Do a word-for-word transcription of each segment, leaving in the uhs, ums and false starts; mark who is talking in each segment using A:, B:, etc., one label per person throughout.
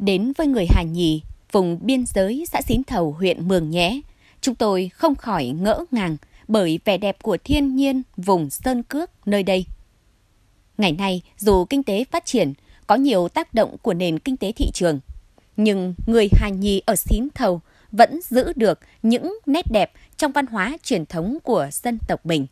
A: Đến với người Hà Nhì, vùng biên giới xã Xín Thầu, huyện Mường Nhé, chúng tôi không khỏi ngỡ ngàng bởi vẻ đẹp của thiên nhiên vùng sơn cước nơi đây. Ngày nay, dù kinh tế phát triển, có nhiều tác động của nền kinh tế thị trường, nhưng người Hà Nhì ở Xín Thầu vẫn giữ được những nét đẹp trong văn hóa truyền thống của dân tộc mình.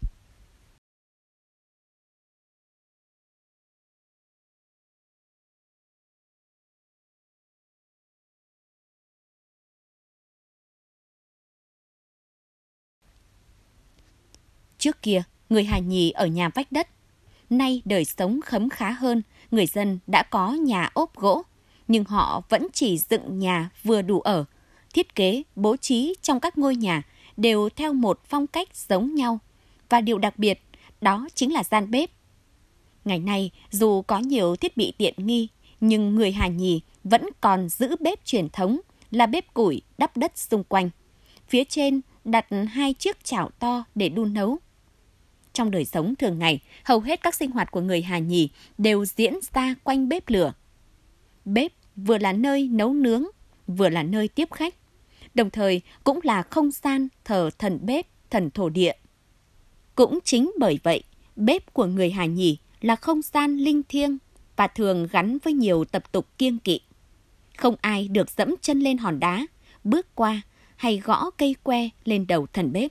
A: Trước kia, người Hà Nhì ở nhà vách đất. Nay đời sống khấm khá hơn, người dân đã có nhà ốp gỗ, nhưng họ vẫn chỉ dựng nhà vừa đủ ở. Thiết kế, bố trí trong các ngôi nhà đều theo một phong cách giống nhau. Và điều đặc biệt, đó chính là gian bếp. Ngày nay, dù có nhiều thiết bị tiện nghi, nhưng người Hà Nhì vẫn còn giữ bếp truyền thống là bếp củi đắp đất xung quanh. Phía trên đặt hai chiếc chảo to để đun nấu. Trong đời sống thường ngày, hầu hết các sinh hoạt của người Hà Nhì đều diễn ra quanh bếp lửa. Bếp vừa là nơi nấu nướng, vừa là nơi tiếp khách, đồng thời cũng là không gian thờ thần bếp, thần thổ địa. Cũng chính bởi vậy, bếp của người Hà Nhì là không gian linh thiêng và thường gắn với nhiều tập tục kiêng kỵ. Không ai được dẫm chân lên hòn đá, bước qua hay gõ cây que lên đầu thần bếp.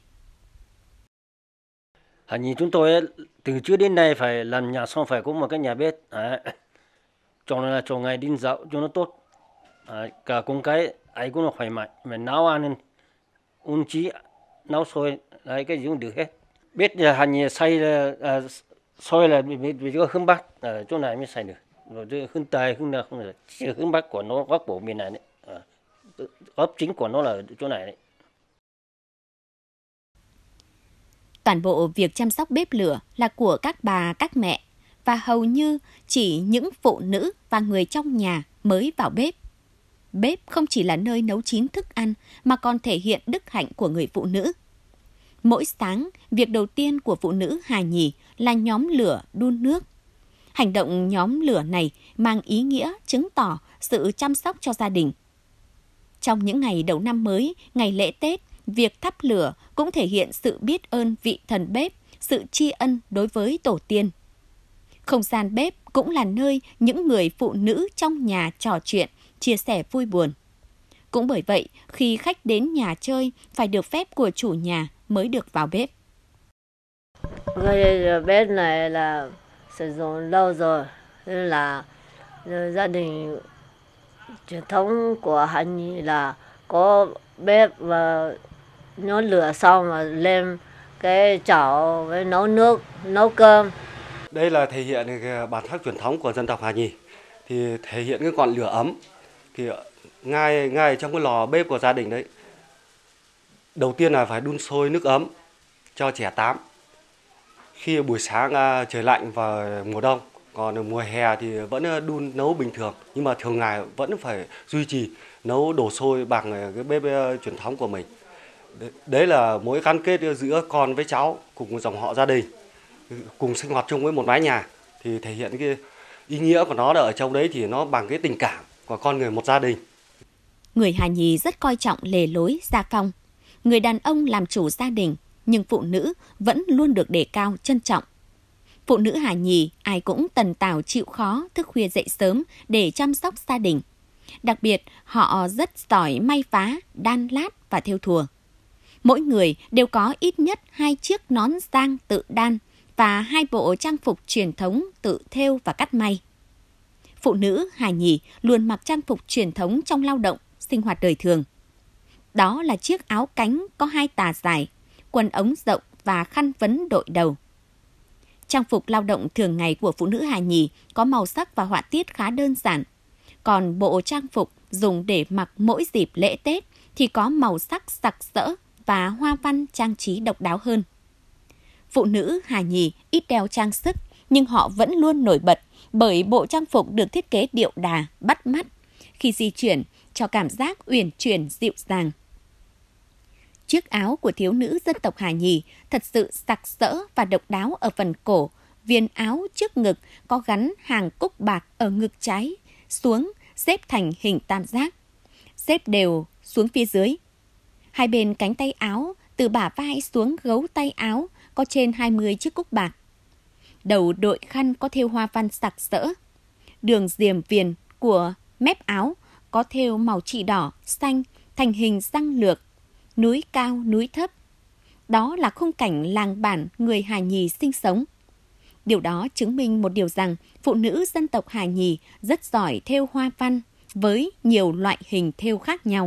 B: Hà Nhì chúng tôi từ trước đến nay phải làm nhà xong phải có một cái nhà bếp. Đấy. Cho nó cho ngày đi dạo cho nó tốt. Đấy. Cả con cái ấy cũng là khỏe mạnh. Mà nấu ăn, ôn chí, nấu xôi, đấy, cái gì cũng được hết. Bếp nhà Hà Nhì xay là à, xôi là vì, vì có hướng Bắc ở chỗ này mới xay được. Rồi hướng Tây, hướng nào không được. Chỉ hướng Bắc của nó góc bộ miền này đấy. À, góc chính của nó là chỗ này đấy.
A: Toàn bộ việc chăm sóc bếp lửa là của các bà, các mẹ, và hầu như chỉ những phụ nữ và người trong nhà mới vào bếp. Bếp không chỉ là nơi nấu chín thức ăn mà còn thể hiện đức hạnh của người phụ nữ. Mỗi sáng, việc đầu tiên của phụ nữ Hà Nhì là nhóm lửa đun nước. Hành động nhóm lửa này mang ý nghĩa chứng tỏ sự chăm sóc cho gia đình. Trong những ngày đầu năm mới, ngày lễ Tết, việc thắp lửa cũng thể hiện sự biết ơn vị thần bếp, sự tri ân đối với tổ tiên. Không gian bếp cũng là nơi những người phụ nữ trong nhà trò chuyện, chia sẻ vui buồn. Cũng bởi vậy, khi khách đến nhà chơi, phải được phép của chủ nhà mới được vào bếp.
C: Cái bếp này là sử dụng lâu rồi, nên là gia đình truyền thống của Hà Nhì là có bếp và nhóm lửa xong mà lên cái chảo với nấu nước, nấu cơm.
D: Đây là thể hiện cái bản sắc truyền thống của dân tộc Hà Nhì, thì thể hiện cái ngọn lửa ấm. Thì ngay ngay trong cái lò bếp của gia đình đấy, đầu tiên là phải đun sôi nước ấm cho trẻ tắm. Khi buổi sáng trời lạnh vào mùa đông, còn mùa hè thì vẫn đun nấu bình thường, nhưng mà thường ngày vẫn phải duy trì nấu đổ sôi bằng cái bếp truyền thống của mình. Đấy là mối gắn kết giữa con với cháu cùng dòng họ gia đình, cùng sinh hoạt chung với một mái nhà, thì thể hiện cái ý nghĩa của nó ở trong đấy, thì nó bằng cái tình cảm của con người một gia đình.
A: Người Hà Nhì rất coi trọng lề lối gia phong. Người đàn ông làm chủ gia đình, nhưng phụ nữ vẫn luôn được đề cao trân trọng. Phụ nữ Hà Nhì ai cũng tần tảo chịu khó, thức khuya dậy sớm để chăm sóc gia đình. Đặc biệt, họ rất giỏi may vá, đan lát và thêu thùa. Mỗi người đều có ít nhất hai chiếc nón giang tự đan và hai bộ trang phục truyền thống tự thêu và cắt may. Phụ nữ Hà Nhì luôn mặc trang phục truyền thống trong lao động, sinh hoạt đời thường. Đó là chiếc áo cánh có hai tà dài, quần ống rộng và khăn vấn đội đầu. Trang phục lao động thường ngày của phụ nữ Hà Nhì có màu sắc và họa tiết khá đơn giản. Còn bộ trang phục dùng để mặc mỗi dịp lễ Tết thì có màu sắc sặc sỡ và hoa văn trang trí độc đáo hơn. Phụ nữ Hà Nhì ít đeo trang sức, nhưng họ vẫn luôn nổi bật bởi bộ trang phục được thiết kế điệu đà, bắt mắt, khi di chuyển cho cảm giác uyển chuyển dịu dàng. Chiếc áo của thiếu nữ dân tộc Hà Nhì thật sự sặc sỡ và độc đáo ở phần cổ, viền áo trước ngực có gắn hàng cúc bạc ở ngực trái, xuống xếp thành hình tam giác, xếp đều xuống phía dưới. Hai bên cánh tay áo, từ bả vai xuống gấu tay áo, có trên hai mươi chiếc cúc bạc. Đầu đội khăn có thêu hoa văn sặc sỡ. Đường diềm viền của mép áo có thêu màu chỉ đỏ, xanh, thành hình răng lược, núi cao, núi thấp. Đó là khung cảnh làng bản người Hà Nhì sinh sống. Điều đó chứng minh một điều rằng phụ nữ dân tộc Hà Nhì rất giỏi thêu hoa văn với nhiều loại hình thêu khác nhau.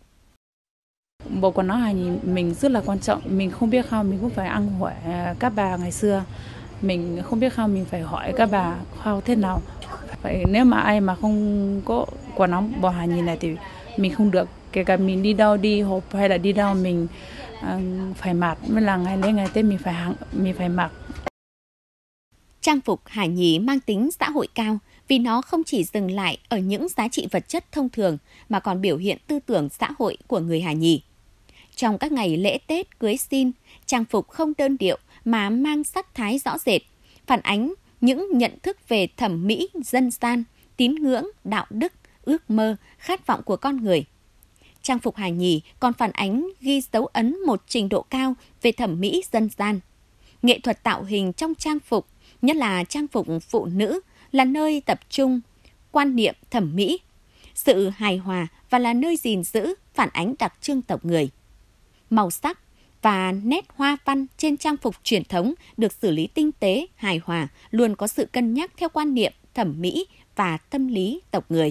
E: Bộ quần áo Hà Nhì mình rất là quan trọng. Mình không biết how mình cũng phải ăn hỏi các bà ngày xưa. Mình không biết how mình phải hỏi các bà how thế nào. Vậy nếu mà ai mà không có quần áo bộ Hà Nhì này thì mình không được. Kể cả mình đi đâu đi họp hay là đi đâu mình uh, phải mặc. Mới là ngày lễ ngày Tết mình phải mình phải mặc.
A: Trang phục Hà Nhì mang tính xã hội cao vì nó không chỉ dừng lại ở những giá trị vật chất thông thường mà còn biểu hiện tư tưởng xã hội của người Hà Nhì. Trong các ngày lễ Tết, cưới xin, trang phục không đơn điệu mà mang sắc thái rõ rệt, phản ánh những nhận thức về thẩm mỹ, dân gian, tín ngưỡng, đạo đức, ước mơ, khát vọng của con người. Trang phục Hà Nhì còn phản ánh ghi dấu ấn một trình độ cao về thẩm mỹ dân gian. Nghệ thuật tạo hình trong trang phục, nhất là trang phục phụ nữ, là nơi tập trung quan niệm thẩm mỹ, sự hài hòa và là nơi gìn giữ phản ánh đặc trưng tộc người. Màu sắc và nét hoa văn trên trang phục truyền thống được xử lý tinh tế, hài hòa, luôn có sự cân nhắc theo quan niệm thẩm mỹ và tâm lý tộc người.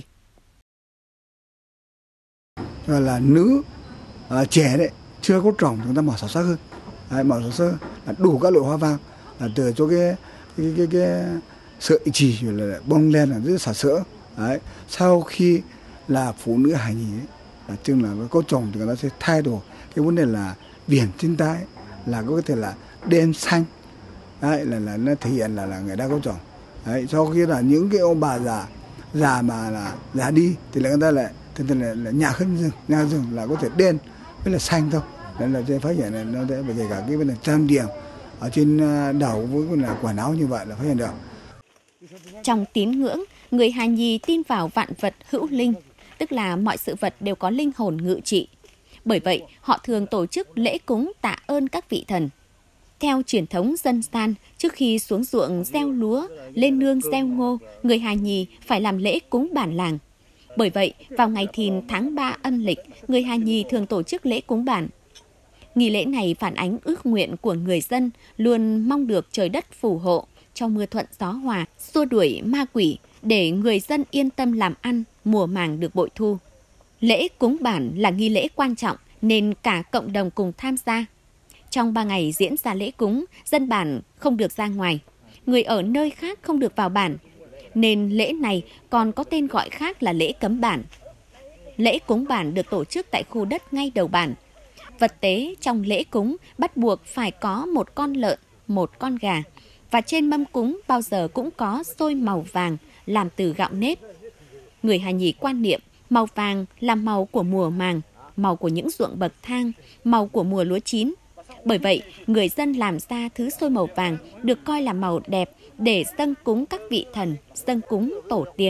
F: Và là nữ à, trẻ đấy, chưa có trỏng chúng ta màu sắc hơn. Đấy, màu sắc hơn là đủ các loại hoa văn, là từ cho cái cái cái, cái sợi chỉ là bông lên là rất sặc sỡ. Đấy, sau khi là phụ nữ Hà Nhì ấy, là chừng là có chồng thì người ta sẽ thay đổi cái vấn đề là viền trên tay, là có thể là đen xanh. Đấy, là là nó thể hiện là là người ta có chồng. Đấy, sau khi là những cái ông bà già già mà là già đi thì là người ta lại thì là, là nhà khấn rừng, nhà rừng là có thể đen với là xanh thôi. Nên là trên phát hiện này nó sẽ kể cả cái vấn đề trang điểm ở trên đầu với là quần áo như vậy là phát hiện được.
A: Trong tín ngưỡng, người Hà Nhì tin vào vạn vật hữu linh, tức là mọi sự vật đều có linh hồn ngự trị. Bởi vậy, họ thường tổ chức lễ cúng tạ ơn các vị thần. Theo truyền thống dân gian, trước khi xuống ruộng gieo lúa, lên nương gieo ngô, người Hà Nhì phải làm lễ cúng bản làng. Bởi vậy, vào ngày Thìn tháng ba âm lịch, người Hà Nhì thường tổ chức lễ cúng bản. Nghi lễ này phản ánh ước nguyện của người dân luôn mong được trời đất phù hộ, cho mưa thuận gió hòa, xua đuổi ma quỷ để người dân yên tâm làm ăn, mùa màng được bội thu. Lễ cúng bản là nghi lễ quan trọng nên cả cộng đồng cùng tham gia. Trong ba ngày diễn ra lễ cúng, dân bản không được ra ngoài, người ở nơi khác không được vào bản, nên lễ này còn có tên gọi khác là lễ cấm bản. Lễ cúng bản được tổ chức tại khu đất ngay đầu bản. Vật tế trong lễ cúng bắt buộc phải có một con lợn, một con gà, và trên mâm cúng bao giờ cũng có xôi màu vàng làm từ gạo nếp. Người Hà Nhì quan niệm màu vàng là màu của mùa màng, màu của những ruộng bậc thang, màu của mùa lúa chín. Bởi vậy, người dân làm ra thứ xôi màu vàng được coi là màu đẹp để dâng cúng các vị thần, dâng cúng tổ tiên.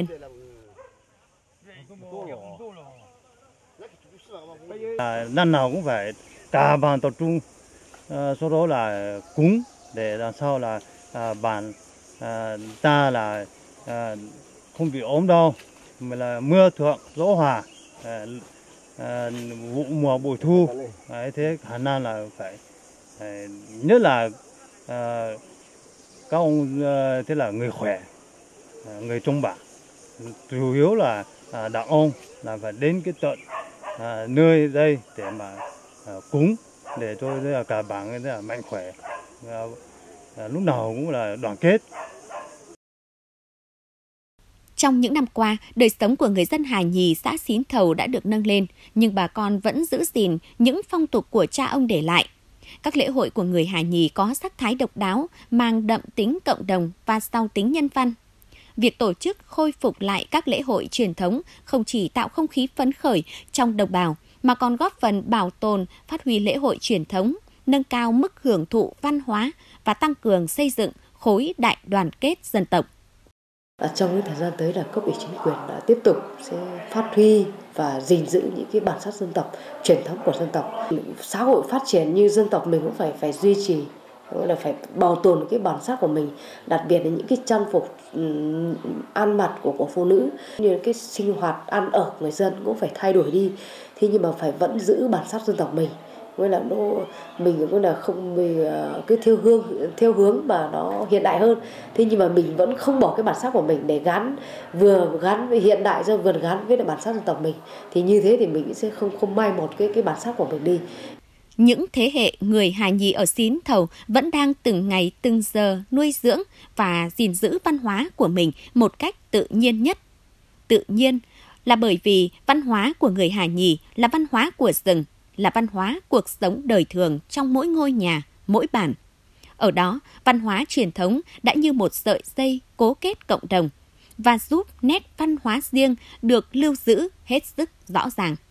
G: À, năm nào cũng phải cả bản tập trung, à, sau đó là cúng để làm sao là à, bản à, ta là à, không bị ốm đau, mà là mưa thuận gió hòa, à, à, vụ mùa bội thu. Đấy, thế khả năng là phải à, nhất là à, các ông à, thế là người khỏe, à, người trong bản, chủ yếu là à, đàn ông là phải đến cái tận à, nơi đây để mà à, cúng để cho là cả bản là mạnh khỏe, à, à, lúc nào cũng là đoàn kết.
A: Trong những năm qua, đời sống của người dân Hà Nhì, xã Xín Thầu đã được nâng lên, nhưng bà con vẫn giữ gìn những phong tục của cha ông để lại. Các lễ hội của người Hà Nhì có sắc thái độc đáo, mang đậm tính cộng đồng và giàu tính nhân văn. Việc tổ chức khôi phục lại các lễ hội truyền thống không chỉ tạo không khí phấn khởi trong đồng bào, mà còn góp phần bảo tồn, phát huy lễ hội truyền thống, nâng cao mức hưởng thụ văn hóa và tăng cường xây dựng khối đại đoàn kết dân tộc.
H: Trong cái thời gian tới là cấp ủy chính quyền đã tiếp tục sẽ phát huy và gìn giữ những cái bản sắc dân tộc, truyền thống của dân tộc. Xã hội phát triển như dân tộc mình cũng phải phải duy trì, là phải bảo tồn cái bản sắc của mình, đặc biệt là những cái trang phục um, ăn mặc của của phụ nữ, như cái sinh hoạt ăn ở người dân cũng phải thay đổi đi. Thế nhưng mà phải vẫn giữ bản sắc dân tộc mình. Với là nó mình cũng là không mình cái theo hướng theo hướng mà nó hiện đại hơn, thế nhưng mà mình vẫn không bỏ cái bản sắc của mình để gắn vừa gắn với hiện đại rồi vừa gắn với bản sắc dân tộc mình, thì như thế thì mình sẽ không không mai một cái cái bản sắc của mình đi.
A: Những thế hệ người Hà Nhì ở Xín Thầu vẫn đang từng ngày từng giờ nuôi dưỡng và gìn giữ văn hóa của mình một cách tự nhiên nhất. Tự nhiên là bởi vì văn hóa của người Hà Nhì là văn hóa của rừng, là văn hóa cuộc sống đời thường trong mỗi ngôi nhà, mỗi bản. Ở đó, văn hóa truyền thống đã như một sợi dây cố kết cộng đồng và giúp nét văn hóa riêng được lưu giữ hết sức rõ ràng.